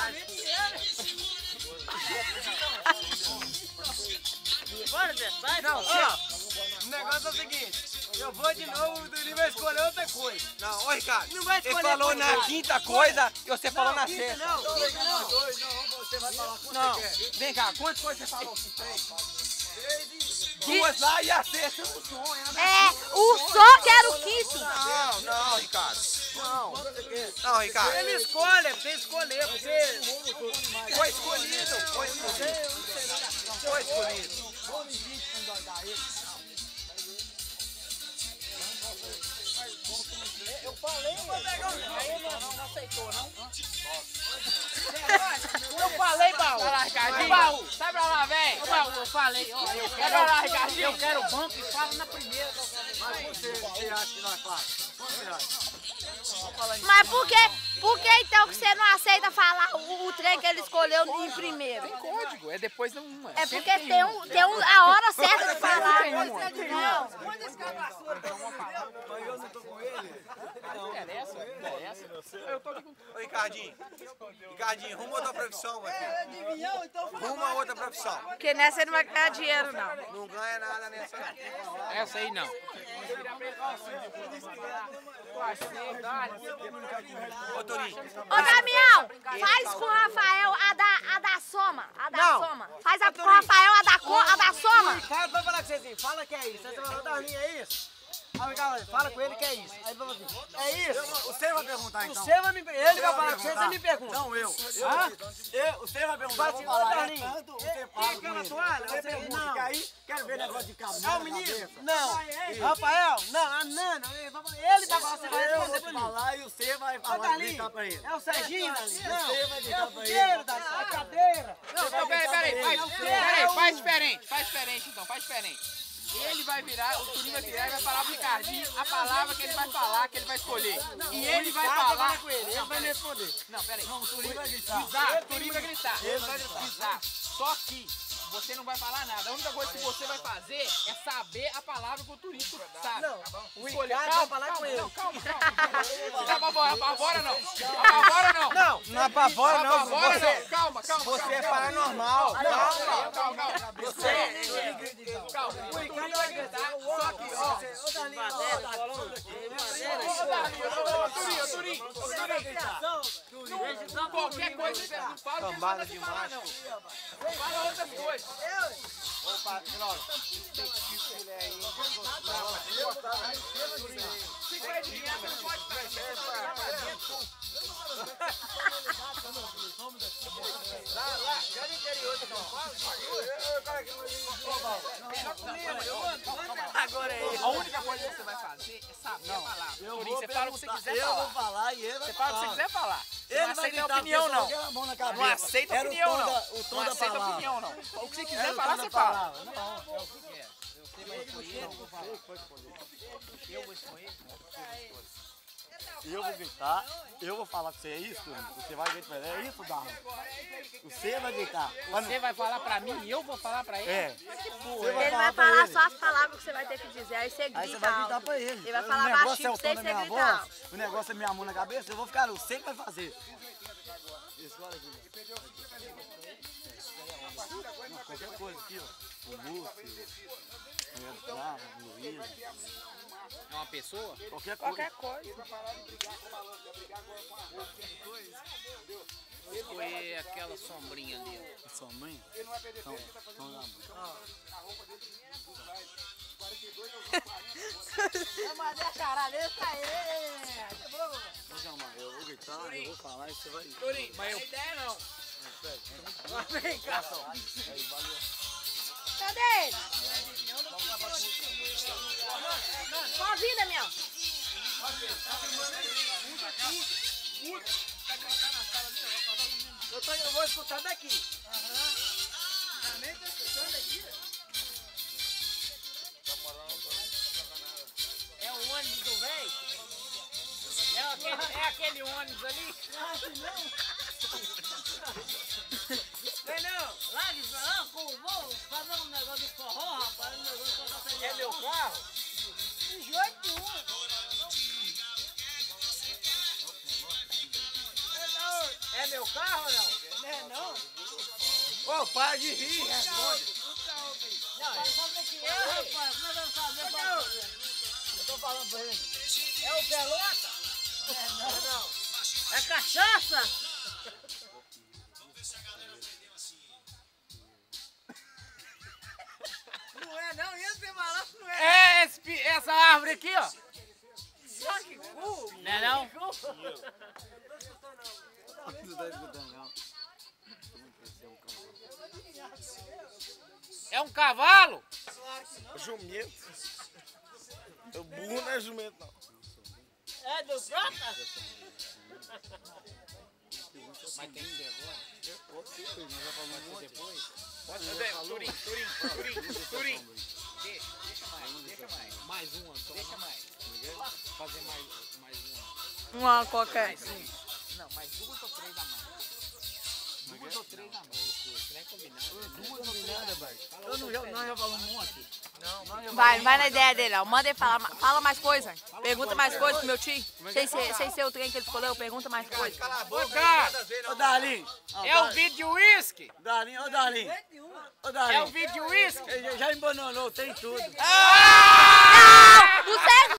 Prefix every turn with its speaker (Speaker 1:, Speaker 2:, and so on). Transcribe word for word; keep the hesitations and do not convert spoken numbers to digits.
Speaker 1: Bora, Beto, vai.
Speaker 2: Não, ó, o negócio é o seguinte. Eu vou de novo, o Durinho vai escolher outra coisa.
Speaker 3: Não, ô Ricardo,
Speaker 2: Não vai
Speaker 3: ele
Speaker 2: escolher
Speaker 3: falou
Speaker 2: coisa.
Speaker 3: na quinta coisa e você falou na
Speaker 2: quinta
Speaker 3: sexta.
Speaker 2: não, quinta não.
Speaker 3: Dois, não, você vai falar quanto
Speaker 2: Não,
Speaker 3: você quer. Vem cá, quantas coisas você falou? Três.
Speaker 4: Duas lá e a sexta no sonho.
Speaker 1: É, o som que era o quinto.
Speaker 3: Não, não, Ricardo. Não. Não, Ricardo.
Speaker 2: ele escolhe, você escolher, você...
Speaker 3: Foi escolhido, foi escolhido. Foi escolhido.
Speaker 4: Eu falei, aí não, não aceitou, não?
Speaker 2: Eu falei, Baú.
Speaker 4: Vai lá, Ricardinho.
Speaker 2: Baú.
Speaker 4: Sai pra lá, velho.
Speaker 2: Baú, eu falei, ó, eu quero...
Speaker 4: Vai lá, Ricardinho.
Speaker 2: Eu quero o banco e falo na primeira.
Speaker 3: Mas você, você acha que nós faz? Você acha?
Speaker 1: Mas por que, por que então que você não aceita falar o, o trem que ele escolheu em primeiro?
Speaker 4: Tem código, é depois de uma.
Speaker 1: É porque tem, um, tem um, a hora certa de falar. Não.
Speaker 3: Mas eu não tô com ele.
Speaker 4: Não interessa, não interessa. Eu tô aqui com...
Speaker 3: Ô, Ricardinho. Ricardinho, arruma outra profissão, meu filho. Arruma outra profissão.
Speaker 1: Porque nessa ele não vai ganhar dinheiro, não.
Speaker 3: Não ganha nada nessa. não.
Speaker 4: Essa aí não.
Speaker 3: Ô, Torinho.
Speaker 1: Ô, Damião, faz com o Rafael a da, a da soma. A da
Speaker 2: Não.
Speaker 1: soma. Faz a, com o Rafael a da, co- a da soma.
Speaker 2: Ricardo vai falar com você assim, fala que é isso. Aí você vai falar, Darlinho, é isso? Aí o Ricardo fala com ele que é isso. Aí ele vai falar assim, é isso?
Speaker 3: Você vai perguntar então.
Speaker 2: Você vai me perguntar. Ele vai falar com você, você me pergunta.
Speaker 3: Não, eu.
Speaker 2: Hã?
Speaker 3: eu você vai perguntar.
Speaker 2: Vai
Speaker 3: eu
Speaker 2: assim,
Speaker 3: vou
Speaker 2: ô
Speaker 3: falar,
Speaker 2: Darlinho,
Speaker 3: é tanto, você
Speaker 2: e
Speaker 3: fala
Speaker 2: aquela
Speaker 3: com ele.
Speaker 2: toalha?
Speaker 3: Você
Speaker 2: Você-
Speaker 3: pergunta,
Speaker 2: não.
Speaker 3: que aí, quero ver negócio de cabelo
Speaker 2: É o
Speaker 3: na
Speaker 2: menino?
Speaker 3: cabeça.
Speaker 2: Não. Rafael? Não, a Nana. Ele vai falar, ele vai falar, você vai
Speaker 3: Eu vou
Speaker 2: responder pra mim.
Speaker 3: falar e você vai
Speaker 2: Ô,
Speaker 3: falar,
Speaker 2: Darlinho,
Speaker 3: gritar pra ele.
Speaker 2: é o Serginho, Darlinho? Não,
Speaker 3: Você vai
Speaker 2: é
Speaker 3: gritar
Speaker 2: o
Speaker 3: pra
Speaker 2: Fugueiro,
Speaker 3: ele.
Speaker 2: Darlinho, a cadeira.
Speaker 4: Não, não, peraí, peraí, faz,
Speaker 2: É o quê?
Speaker 4: peraí,
Speaker 2: É o-
Speaker 4: faz diferente, faz diferente então, faz diferente. Ele vai virar, o Turinho vai virar e vai falar pro Ricardinho a palavra que ele vai falar, que ele vai escolher. E ele vai falar
Speaker 2: com ele, ele vai me responder.
Speaker 4: Não, peraí.
Speaker 3: Não, o Turinho vai gritar.
Speaker 4: Exato, o Turinho vai gritar. Ele vai gritar. Exato. Só que você não vai falar nada. A única coisa que você vai fazer é saber a palavra que o Turinho sabe.
Speaker 2: Não,
Speaker 4: o
Speaker 2: Ricardo vai
Speaker 4: calma,
Speaker 2: falar
Speaker 4: calma,
Speaker 2: com ele.
Speaker 4: Não, calma, calma. Não apavora, apavora não. Apavora não.
Speaker 2: Não,
Speaker 3: Não apavora não,
Speaker 4: Apavora
Speaker 3: você,
Speaker 4: não. Calma, calma.
Speaker 3: você é
Speaker 4: calma.
Speaker 3: paranormal.
Speaker 4: Calma, calma, calma, calma.
Speaker 3: Você
Speaker 4: Calma, o Ricardo vai gritar, só que, ó.
Speaker 2: Ô, Darlinho, ó, Darlinho.
Speaker 4: Ô, Darlinho, ô, Turinho, ô, Turinho, ô, Turinho. Não, qualquer coisa que você não fala, não
Speaker 3: Cambada
Speaker 4: precisa
Speaker 3: de
Speaker 4: falar, não. Fala outras coisas.
Speaker 3: Opa, Cláudio, tem que filé aí.
Speaker 4: Se vai de criança, não pode
Speaker 3: Lá, lá, já no interior de São Paulo,
Speaker 2: Agora é isso.
Speaker 4: A única coisa que você vai fazer é saber a palavra. Turinho, você fala o que você quiser
Speaker 3: Eu vou
Speaker 4: falar.
Speaker 3: falar e ele vai
Speaker 4: Você fala o que você
Speaker 3: falar.
Speaker 4: quiser falar. Você
Speaker 3: Ele
Speaker 4: não
Speaker 3: vai
Speaker 4: aceita a
Speaker 3: gritar,
Speaker 4: opinião,
Speaker 3: porque
Speaker 4: não.
Speaker 3: eu vou a mão na
Speaker 4: Não
Speaker 3: cabeça.
Speaker 4: aceita
Speaker 3: Era o
Speaker 4: opinião,
Speaker 3: tom
Speaker 4: não.
Speaker 3: da- o tom
Speaker 4: Não
Speaker 3: da
Speaker 4: aceita
Speaker 3: palavra.
Speaker 4: opinião, não. O que você
Speaker 3: Era
Speaker 4: quiser
Speaker 3: o
Speaker 4: falar,
Speaker 3: tom
Speaker 4: você
Speaker 3: da
Speaker 4: fala.
Speaker 3: palavra. Não, é o que quer. Eu vou escolher. Eu vou gritar, eu vou falar com você, é isso? Você vai gritar, é isso, Darla? Você vai gritar.
Speaker 4: Você vai falar pra mim e eu vou falar pra ele?
Speaker 3: É. Você
Speaker 1: Ele vai
Speaker 3: pra
Speaker 1: falar
Speaker 3: ele.
Speaker 1: só as palavras que você vai ter que dizer, aí você grita.
Speaker 3: Aí você vai gritar
Speaker 1: alto.
Speaker 3: pra ele.
Speaker 1: Ele vai
Speaker 3: O
Speaker 1: falar
Speaker 3: negócio
Speaker 1: baixinho
Speaker 3: é o
Speaker 1: pra você
Speaker 3: tom
Speaker 1: e
Speaker 3: da
Speaker 1: você
Speaker 3: minha
Speaker 1: grita alto.
Speaker 3: voz, o negócio é minha mão na cabeça, eu vou ficar, eu sei que vai fazer. Isso, olha aqui. Não, qualquer coisa aqui, ó. O Lúcio, o Edgar, o Luiz,
Speaker 4: É uma pessoa?
Speaker 3: qualquer coisa.
Speaker 4: Qualquer coisa. Foi aquela sombrinha dele.
Speaker 3: Sua mãe? Então, então dá bom.
Speaker 2: Mas é caralho, esse aí.
Speaker 3: Vou chamar, eu vou gritar, eu vou falar e você vai...
Speaker 4: Turinho, mas eu... ideia não.
Speaker 2: Vem cá.
Speaker 1: Cadê ele? Pode vir, Damião.
Speaker 2: Eu, tô, eu vou escutar daqui.
Speaker 4: É o ônibus do velho? É aquele, é aquele ônibus ali?
Speaker 2: Vem não, larga isso pra lá, pô, vou fazer um negócio de forró, rapaz, um negócio pra fazer.
Speaker 4: É meu carro?
Speaker 2: De jeito nenhum.
Speaker 4: É meu carro ou não?
Speaker 3: Ô, para de rir, responde.
Speaker 2: Eu, rapaz, nós vamos fazer pra
Speaker 3: Eu tô falando pra ele.
Speaker 2: É o pelota? É, não, não. É cachaça? Não é, não. Esse embalaço não é.
Speaker 4: É esse, pi- essa árvore aqui, ó.
Speaker 2: Só que cu.
Speaker 4: Não é não?
Speaker 3: Não tá escutando, não.
Speaker 4: É um cavalo?
Speaker 3: Jumento. O burro não é jumento, não.
Speaker 2: É do Prota?
Speaker 4: Mas tem que ser agora.
Speaker 3: Pode ser, nós já falamos um monte.
Speaker 4: Depois? Pode ser. Turim, Turim, Turim, Turim. Deixa, deixa mais, deixa mais. Mais uma, só. Deixa mais. Fazer mais, mais uma.
Speaker 1: Uma qualquer.
Speaker 4: Mais um. Não, mais duas ou três a mais. Duas ou três a mais. Não é combinado.
Speaker 3: Duas ou três, velho. Eu não já, nós já falamos um monte. Não, nós já
Speaker 1: Vai, não vai na ideia dele, ó. Manda ele falar, fala mais coisa. Pergunta mais coisa pro meu tio. Sem ser, sem ser o trem que ele escolheu, pergunta mais coisa.
Speaker 3: Cala a
Speaker 4: Ô,
Speaker 3: boca.
Speaker 4: cara,
Speaker 3: Ô, Darlin.
Speaker 4: é o vídeo de uísque?
Speaker 3: Darlin, ô, Darlin. Ô,
Speaker 4: É o
Speaker 3: Darlin.
Speaker 4: vídeo de uísque?
Speaker 3: Ele já embananou, tem tudo.
Speaker 1: Não! O Sérgio